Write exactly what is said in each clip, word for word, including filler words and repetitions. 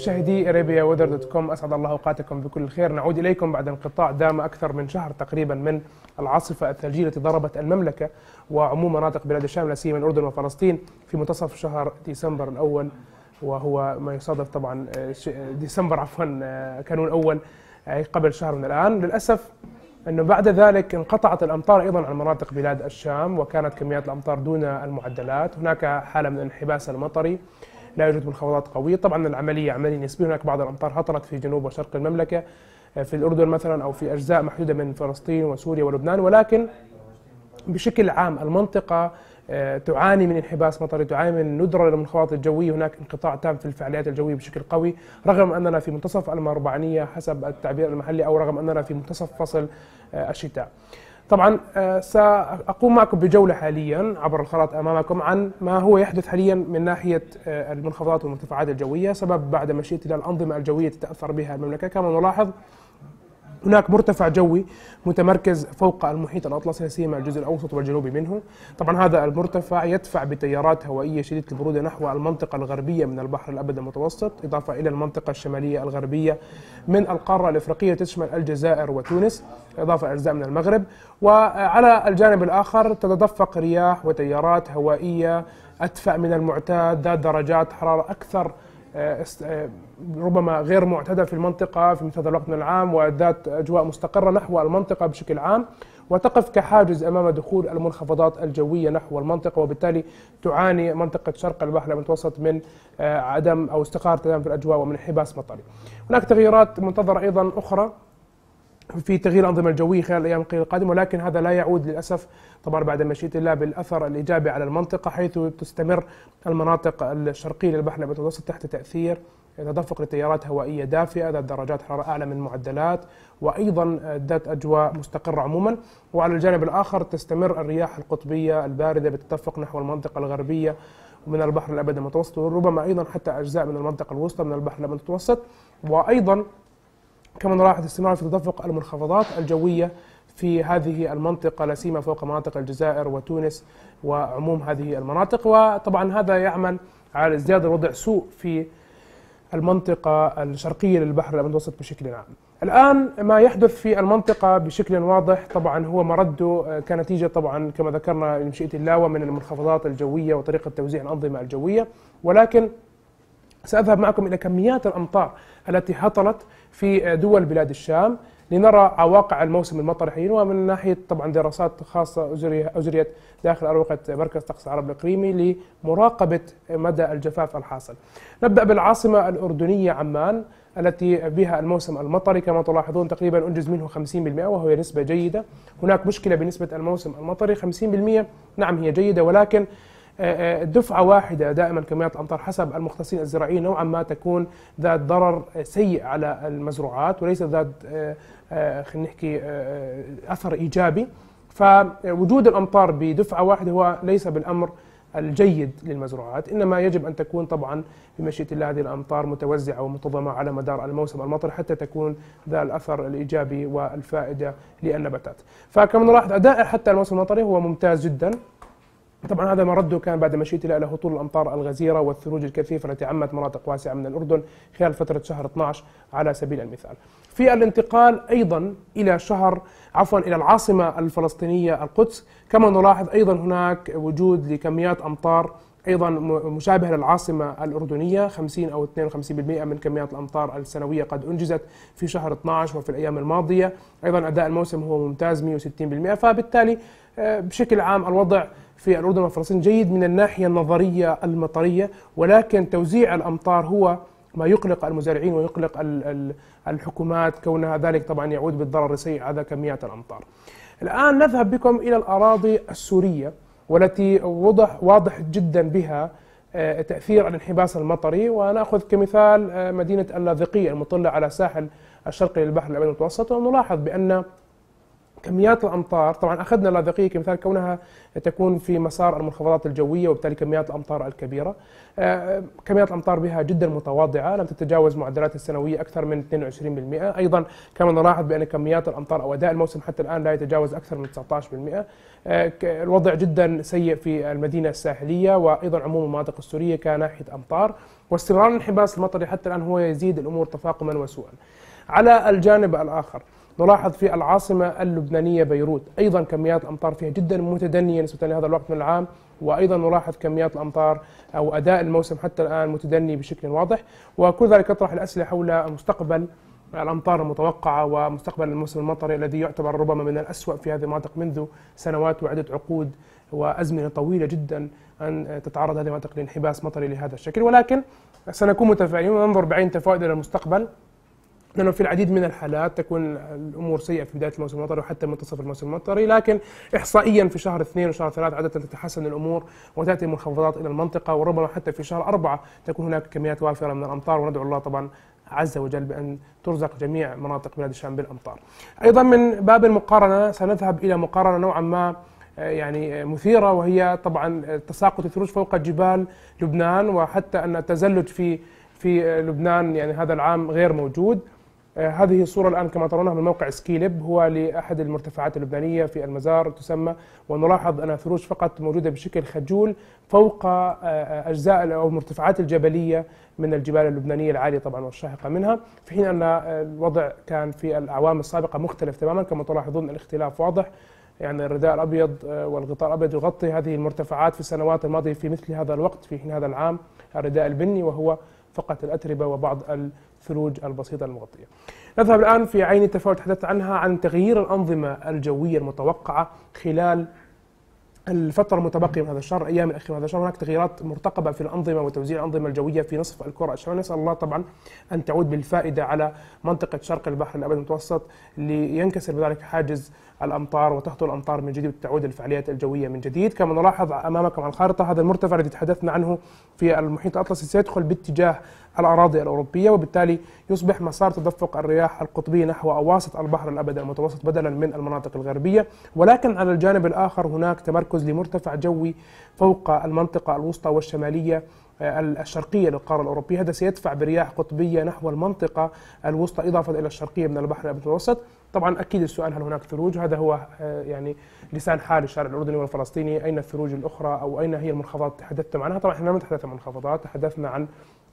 مشاهدي ارابيا ويذر دوت كوم، اسعد الله اوقاتكم بكل الخير. نعود اليكم بعد انقطاع دام اكثر من شهر تقريبا من العاصفه الثلجيه التي ضربت المملكه وعموم مناطق بلاد الشام لا سيما الاردن وفلسطين في منتصف شهر ديسمبر الاول، وهو ما يصادف طبعا ديسمبر عفوا كانون الاول قبل شهر من الان. للاسف انه بعد ذلك انقطعت الامطار ايضا عن مناطق بلاد الشام، وكانت كميات الامطار دون المعدلات. هناك حاله من الانحباس المطري، لا يوجد منخفضات قويه. طبعا العمليه عمليه نسبيه، هناك بعض الامطار هطلت في جنوب وشرق المملكه في الاردن مثلا او في اجزاء محدوده من فلسطين وسوريا ولبنان، ولكن بشكل عام المنطقه تعاني من انحباس مطري، تعاني من ندره للمنخفضات الجويه. هناك انقطاع تام في الفعاليات الجويه بشكل قوي، رغم اننا في منتصف الاربعينيه حسب التعبير المحلي، او رغم اننا في منتصف فصل الشتاء. طبعا ساقوم معكم بجوله حاليا عبر الخرائط امامكم عن ما هو يحدث حاليا من ناحيه المنخفضات والمرتفعات الجويه، سبب بعد مشيئه الله الانظمه الجويه تتاثر بها المملكه. كما نلاحظ هناك مرتفع جوي متمركز فوق المحيط الأطلسي لا سيما الجزء الأوسط والجنوبي منه. طبعا هذا المرتفع يدفع بتيارات هوائية شديدة البرودة نحو المنطقة الغربية من البحر الأبيض المتوسط، إضافة إلى المنطقة الشمالية الغربية من القارة الإفريقية تشمل الجزائر وتونس، إضافة إلى أجزاء من المغرب. وعلى الجانب الآخر تتدفق رياح وتيارات هوائية أدفأ من المعتاد، ذات درجات حرارة أكثر ربما غير معتادة في المنطقة في مثل هذا الوقت من العام، وذات أجواء مستقرة نحو المنطقة بشكل عام، وتقف كحاجز أمام دخول المنخفضات الجوية نحو المنطقة، وبالتالي تعاني منطقة شرق البحر المتوسط من عدم أو استقرار تام في الأجواء ومن انحباس مطري. هناك تغييرات منتظرة أيضا أخرى في تغيير الأنظمة الجوية خلال الأيام القادمة، ولكن هذا لا يعود للأسف طبعا بعد مشيئة الله بالأثر الإيجابي على المنطقة، حيث تستمر المناطق الشرقية للبحر المتوسط تحت تأثير تدفق لتيارات هوائية دافئة ذات درجات حرارة أعلى من المعدلات، وأيضا ذات أجواء مستقرة عموما. وعلى الجانب الآخر تستمر الرياح القطبية الباردة بالتدفق نحو المنطقة الغربية من البحر الأبيض المتوسط، وربما أيضا حتى أجزاء من المنطقة الوسطى من البحر الأبيض المتوسط. وأيضا كما نلاحظ استمرار في تدفق المنخفضات الجوية في هذه المنطقة لا سيما فوق مناطق الجزائر وتونس وعموم هذه المناطق، وطبعا هذا يعمل على ازدياد الوضع سوء في المنطقة الشرقية للبحر الأبيض المتوسط بشكل عام. الآن ما يحدث في المنطقة بشكل واضح طبعا هو مرده كنتيجة طبعا كما ذكرنا بمشيئة الله ومن المنخفضات الجوية وطريقة توزيع الأنظمة الجوية، ولكن سأذهب معكم إلى كميات الأمطار التي هطلت في دول بلاد الشام لنرى عواقع الموسم المطري حين، ومن ناحية طبعا دراسات خاصة أجريت داخل أروقة مركز طقس العرب الإقليمي لمراقبة مدى الجفاف الحاصل. نبدأ بالعاصمة الأردنية عمان التي بها الموسم المطري، كما تلاحظون تقريبا أنجز منه خمسين بالمئة وهي نسبة جيدة. هناك مشكلة بنسبة الموسم المطري، خمسين بالمئة نعم هي جيدة، ولكن دفعة واحدة دائما كميات الأمطار حسب المختصين الزراعيين نوعا ما تكون ذات ضرر سيء على المزروعات وليس ذات خلينا نحكي أثر إيجابي. فوجود الأمطار بدفعة واحدة هو ليس بالأمر الجيد للمزروعات، إنما يجب أن تكون طبعا بمشيئة الله هذه الأمطار متوزعة ومنتظمة على مدار الموسم المطري حتى تكون ذا الأثر الإيجابي والفائدة للنباتات. فكما نلاحظ أداء حتى الموسم المطري هو ممتاز جدا. طبعا هذا مرده كان بعد مشيئة الله إلى هطول الأمطار الغزيرة والثلوج الكثيفة التي عمت مناطق واسعة من الأردن خلال فترة شهر اثني عشر على سبيل المثال. في الانتقال أيضا إلى شهر عفوا إلى العاصمة الفلسطينية القدس، كما نلاحظ أيضا هناك وجود لكميات أمطار أيضا مشابهة للعاصمة الأردنية، خمسين أو اثنين وخمسين بالمئة من كميات الأمطار السنوية قد أنجزت في شهر اثني عشر وفي الأيام الماضية. أيضا أداء الموسم هو ممتاز مئة وستين بالمئة. فبالتالي بشكل عام الوضع في الأردن وفلسطين جيد من الناحية النظرية المطرية، ولكن توزيع الأمطار هو ما يقلق المزارعين ويقلق الحكومات، كونها ذلك طبعا يعود بالضرر السيء على كميات الأمطار. الآن نذهب بكم إلى الأراضي السورية والتي وضح واضح جدا بها تأثير الانحباس المطري، ونأخذ كمثال مدينة اللاذقية المطلة على ساحل الشرقي للبحر الأبيض المتوسط. ونلاحظ بأن كميات الأمطار طبعا أخذنا اللاذقية كمثال كونها تكون في مسار المنخفضات الجوية وبالتالي كميات الأمطار الكبيرة. كميات الأمطار بها جدا متواضعة، لم تتجاوز معدلات السنوية أكثر من اثنين وعشرين بالمئة. أيضا كما نلاحظ بأن كميات الأمطار أو أداء الموسم حتى الآن لا يتجاوز أكثر من تسعة عشر بالمئة. الوضع جدا سيء في المدينة الساحلية وأيضا عموم المناطق السورية كناحية أمطار، واستمرار الانحباس المطري حتى الآن هو يزيد الأمور تفاقما وسوءا. على الجانب الآخر نلاحظ في العاصمة اللبنانية بيروت أيضا كميات الأمطار فيها جدا متدنية نسبة لهذا الوقت من العام، وأيضا نلاحظ كميات الأمطار أو أداء الموسم حتى الآن متدني بشكل واضح. وكل ذلك يطرح الأسئلة حول مستقبل الأمطار المتوقعة ومستقبل الموسم المطري الذي يعتبر ربما من الأسوأ في هذه المناطق منذ سنوات وعدة عقود وأزمنة طويلة جدا أن تتعرض هذه المناطق لانحباس مطري لهذا الشكل. ولكن سنكون متفائلين وننظر بعين تفاؤل إلى المستقبل، لأنه في العديد من الحالات تكون الأمور سيئة في بداية الموسم المطري وحتى منتصف الموسم المطري، لكن إحصائيا في شهر اثنين وشهر ثلاث عادة تتحسن الأمور وتأتي المنخفضات إلى المنطقة، وربما حتى في شهر أربعة تكون هناك كميات وافرة من الأمطار، وندعو الله طبعا عز وجل بأن ترزق جميع مناطق بلاد الشام بالأمطار. أيضا من باب المقارنة سنذهب إلى مقارنة نوعا ما يعني مثيرة، وهي طبعا تساقط الثلوج فوق جبال لبنان، وحتى أن التزلج في في لبنان يعني هذا العام غير موجود. هذه الصورة الآن كما ترونها من موقع سكيلب، هو لأحد المرتفعات اللبنانية في المزار تسمى، ونلاحظ أن الثلوج فقط موجودة بشكل خجول فوق أجزاء أو المرتفعات الجبلية من الجبال اللبنانية العالية طبعا والشاهقة منها، في حين أن الوضع كان في الأعوام السابقة مختلف تماما. كما تلاحظون الاختلاف واضح، يعني الرداء الأبيض والغطاء الأبيض يغطي هذه المرتفعات في السنوات الماضية في مثل هذا الوقت، في حين هذا العام الرداء البني وهو فقط الأتربة وبعض الثلوج البسيطة المغطية. نذهب الآن في عين التفاؤل تحدثت عنها عن تغيير الأنظمة الجوية المتوقعة خلال الفترة المتبقية من هذا الشهر، الأيام الأخيرة من هذا الشهر. هناك تغييرات مرتقبة في الأنظمة وتوزيع الأنظمة الجوية في نصف الكرة الشمالية، نسأل الله طبعا أن تعود بالفائدة على منطقة شرق البحر الأبيض المتوسط لينكسر بذلك حاجز الأمطار وتهطل الأمطار من جديد وتعود الفعاليات الجوية من جديد. كما نلاحظ أمامكم على الخارطة هذا المرتفع الذي تحدثنا عنه في المحيط الأطلسي سيدخل باتجاه الأراضي الأوروبية، وبالتالي يصبح مسار تدفق الرياح القطبية نحو أواسط البحر الأبيض المتوسط بدلا من المناطق الغربية. ولكن على الجانب الآخر هناك تمركز لمرتفع جوي فوق المنطقة الوسطى والشمالية الشرقية للقارة الأوروبية، هذا سيدفع برياح قطبية نحو المنطقة الوسطى إضافة إلى الشرقية من البحر الأبيض المتوسط. طبعا أكيد السؤال هل هناك ثلوج؟ هذا هو يعني لسان حال الشارع الأردني والفلسطيني، أين الثلوج الأخرى أو أين هي المنخفضات تحدثتم عنها؟ طبعا احنا لم نتحدث عن منخفضات، تحدثنا عن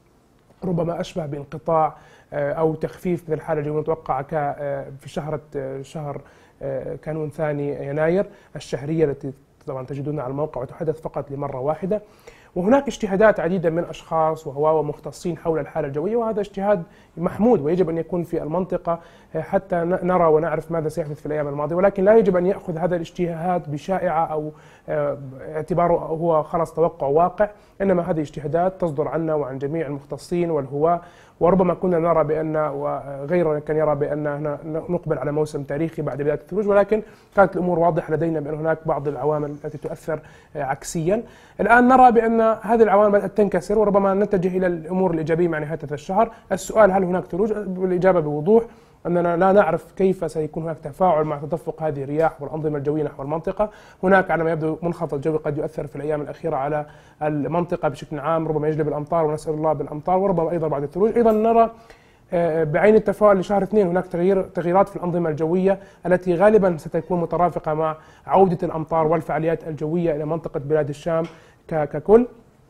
ربما أشبه بانقطاع أو تخفيف من الحالة الجوية المتوقعة في شهر شهر كانون ثاني يناير الشهرية التي طبعا تجدونها على الموقع وتحدث فقط لمرة واحدة. وهناك اجتهادات عديدة من أشخاص وهواة ومختصين حول الحالة الجوية، وهذا اجتهاد محمود ويجب أن يكون في المنطقة حتى نرى ونعرف ماذا سيحدث في الأيام الماضية، ولكن لا يجب أن يأخذ هذا الاجتهاد بشائعة أو اعتباره هو خلاص توقع واقع، إنما هذه اجتهادات تصدر عنا وعن جميع المختصين والهواة. وربما كنا نرى بأن وغيرنا كان يرى بأن نقبل على موسم تاريخي بعد بداية الثلوج، ولكن كانت الأمور واضحة لدينا بأن هناك بعض العوامل التي تؤثر عكسيا. الآن نرى بأن هذه العوامل بدأت تنكسر وربما نتجه إلى الأمور الإيجابية مع نهاية هذا الشهر. السؤال هل هناك ثلوج؟ الإجابة بوضوح أننا لا نعرف كيف سيكون هناك تفاعل مع تدفق هذه الرياح والأنظمة الجوية نحو المنطقة. هناك على ما يبدو منخفض جوي قد يؤثر في الأيام الأخيرة على المنطقة بشكل عام، ربما يجلب الأمطار ونسأل الله بالأمطار، وربما أيضا بعد الثلوج. أيضا نرى بعين التفاؤل لشهر اثنين هناك تغيير تغييرات في الأنظمة الجوية التي غالبا ستكون مترافقة مع عودة الأمطار والفعاليات الجوية إلى منطقة بلاد الشام ككل.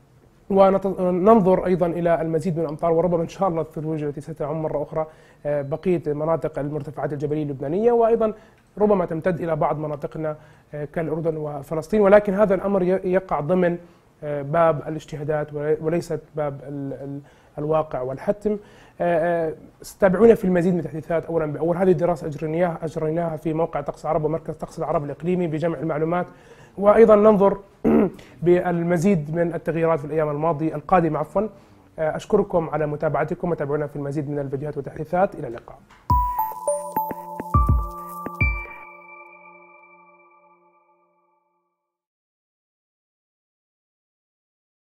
وننظر أيضا إلى المزيد من الأمطار وربما إن شاء الله الثلوج التي ستعم مرة أخرى بقية مناطق المرتفعات الجبلية اللبنانية، وأيضا ربما تمتد إلى بعض مناطقنا كالأردن وفلسطين، ولكن هذا الأمر يقع ضمن باب الاجتهادات وليست باب الواقع والحتم. استتابعونا في المزيد من التحديثات أولا بأول. هذه الدراسة أجريناها أجريناها في موقع طقس العرب ومركز طقس العرب الإقليمي بجمع المعلومات، وأيضا ننظر بالمزيد من التغييرات في الأيام الماضية القادمة عفوا. أشكركم على متابعتكم وتابعونا في المزيد من الفيديوهات والتحديثات. إلى اللقاء.